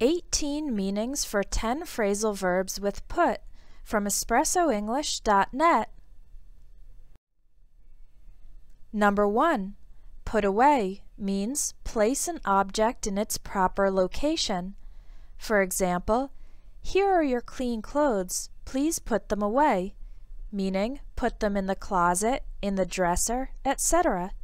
18 meanings for 10 phrasal verbs with put from espressoenglish.net. Number 1. Put away means place an object in its proper location. For example, here are your clean clothes, please put them away, meaning put them in the closet, in the dresser, etc.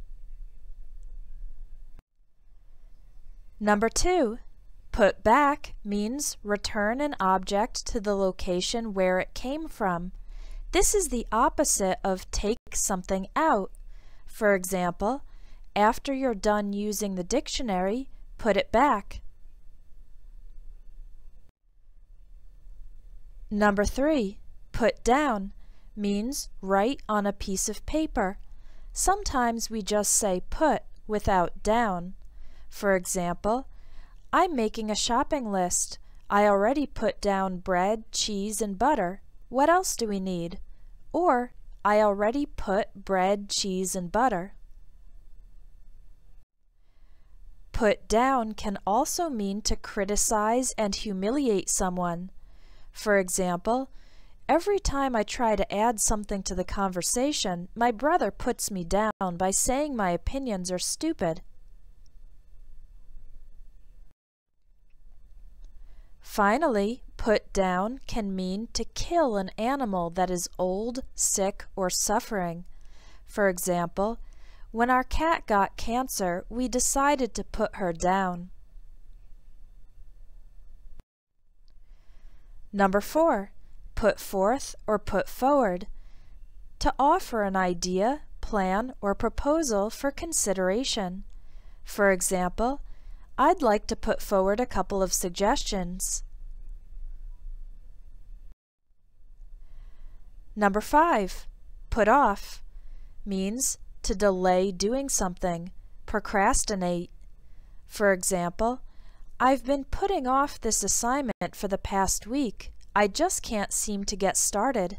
Number 2. Put back means return an object to the location where it came from. This is the opposite of take something out. For example, after you're done using the dictionary, put it back. Number 3. Put down means write on a piece of paper. Sometimes we just say put without down. For example, I'm making a shopping list. I already put down bread, cheese, and butter. What else do we need? Or, I already put bread, cheese, and butter. Put down can also mean to criticize and humiliate someone. For example, every time I try to add something to the conversation, my brother puts me down by saying my opinions are stupid. Finally, put down can mean to kill an animal that is old, sick, or suffering. For example, when our cat got cancer, we decided to put her down. Number 4. Put forth or put forward. To offer an idea, plan, or proposal for consideration. For example, I'd like to put forward a couple of suggestions. Number 5. Put off means to delay doing something, procrastinate. For example, I've been putting off this assignment for the past week. I just can't seem to get started.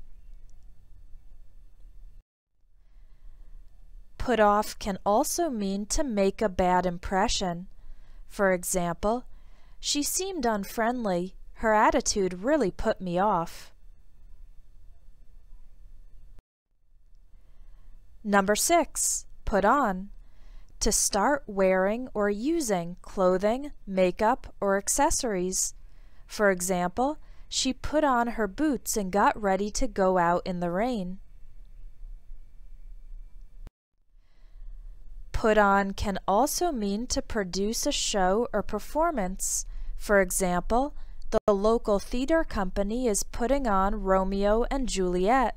Put off can also mean to make a bad impression. For example, she seemed unfriendly. Her attitude really put me off. Number 6. Put on. To start wearing or using clothing, makeup, or accessories. For example, she put on her boots and got ready to go out in the rain. Put on can also mean to produce a show or performance. For example, the local theater company is putting on Romeo and Juliet.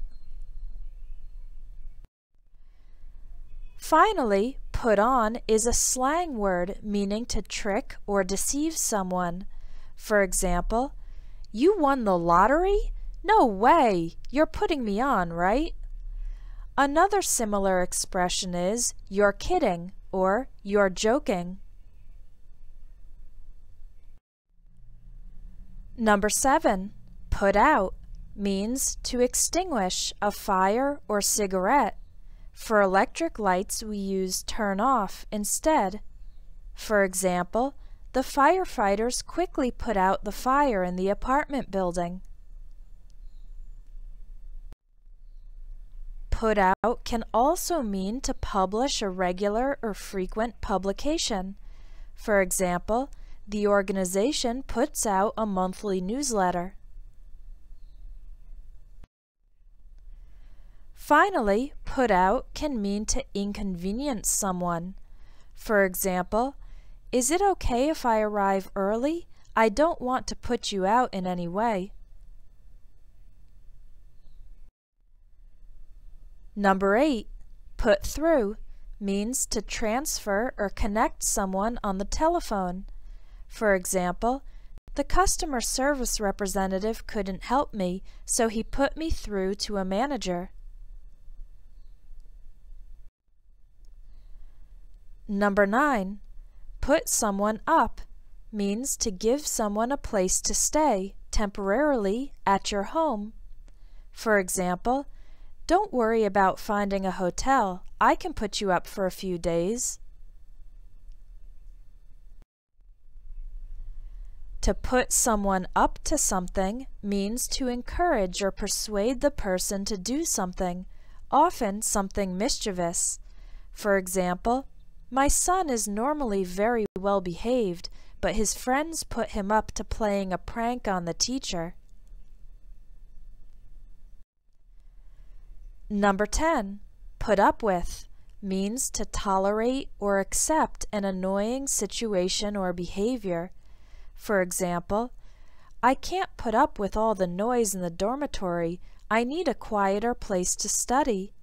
Finally, put on is a slang word meaning to trick or deceive someone. For example, you won the lottery? No way! You're putting me on, right? Another similar expression is, you're kidding, or you're joking. Number 7. Put out means to extinguish a fire or cigarette. For electric lights, we use turn off instead. For example, the firefighters quickly put out the fire in the apartment building. Put out can also mean to publish a regular or frequent publication. For example, the organization puts out a monthly newsletter. Finally, put out can mean to inconvenience someone. For example, is it okay if I arrive early? I don't want to put you out in any way. Number 8. Put through means to transfer or connect someone on the telephone. For example, the customer service representative couldn't help me, so he put me through to a manager. Number 9. Put someone up means to give someone a place to stay temporarily at your home. For example, don't worry about finding a hotel. I can put you up for a few days. To put someone up to something means to encourage or persuade the person to do something, often something mischievous. For example, my son is normally very well behaved, but his friends put him up to playing a prank on the teacher. Number 10. Put up with means to tolerate or accept an annoying situation or behavior. For example, I can't put up with all the noise in the dormitory. I need a quieter place to study.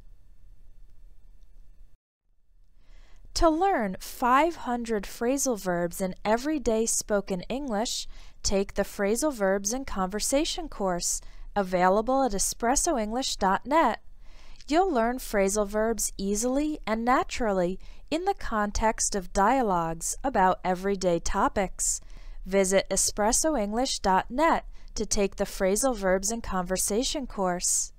To learn 500 phrasal verbs in everyday spoken English, take the Phrasal Verbs and Conversation course, available at espressoenglish.net. You'll learn phrasal verbs easily and naturally in the context of dialogues about everyday topics. Visit espressoenglish.net to take the Phrasal Verbs and Conversation course.